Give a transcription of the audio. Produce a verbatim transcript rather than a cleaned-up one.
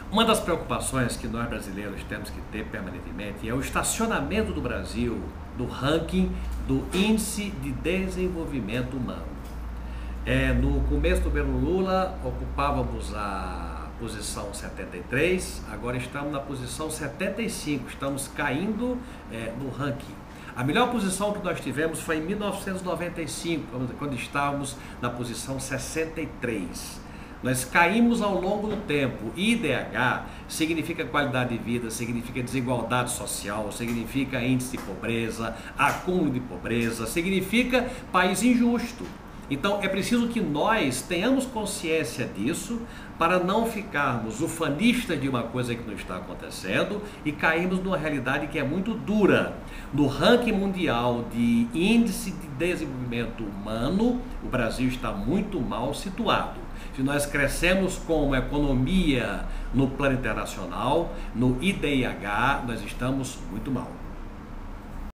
Uma das preocupações que nós brasileiros temos que ter permanentemente é o estacionamento do Brasil no ranking do Índice de Desenvolvimento Humano. É, no começo do governo Lula ocupávamos a posição setenta e três, agora estamos na posição setenta e cinco, estamos caindo é, no ranking. A melhor posição que nós tivemos foi em mil novecentos e noventa e cinco, quando estávamos na posição sessenta e três. Nós caímos ao longo do tempo. I D H significa qualidade de vida, significa desigualdade social, significa índice de pobreza, acúmulo de pobreza, significa país injusto. Então é preciso que nós tenhamos consciência disso para não ficarmos ufanistas de uma coisa que não está acontecendo e cairmos numa realidade que é muito dura. No ranking mundial de índice de desenvolvimento humano, o Brasil está muito mal situado. Se nós crescemos como economia no plano internacional, no I D H, nós estamos muito mal.